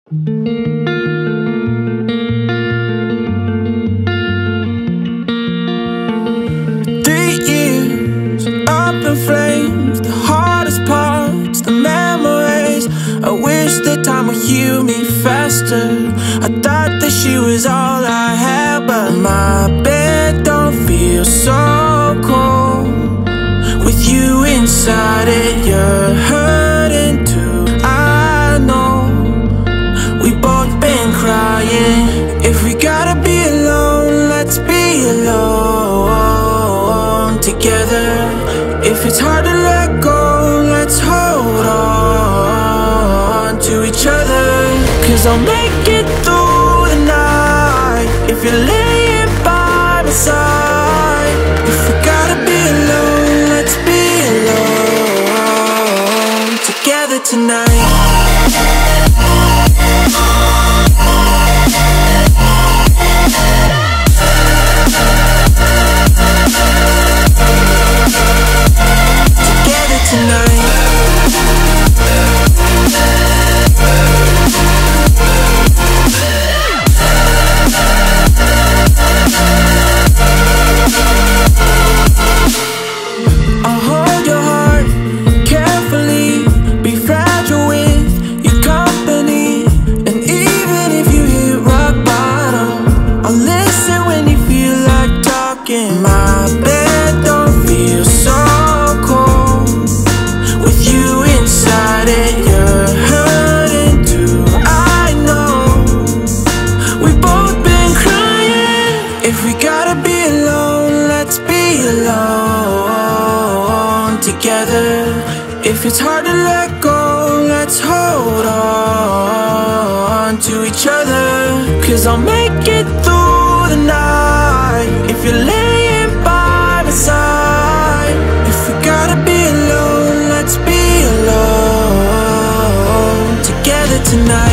3 years up in flames, the hardest parts, the memories. I wish that time would heal me faster. I thought that she was all I had, but my bed don't feel so cold with you inside it. You're hurting too, I know. We both been crying. If we gotta be alone, let's be alone together. If it's hard to let go, let's hold on to each other. 'Cause I'll make it through the night if you're laying by my side. If we gotta be alone, let's be alone together tonight. My bed don't feel so cold with you inside it. You're hurting too, I know. We've both been crying. If we gotta be alone, let's be alone together. If it's hard to let go, let's hold on to each other. 'Cause I'll make it through the night if you're laying by my side. If we gotta be alone, let's be alone together tonight.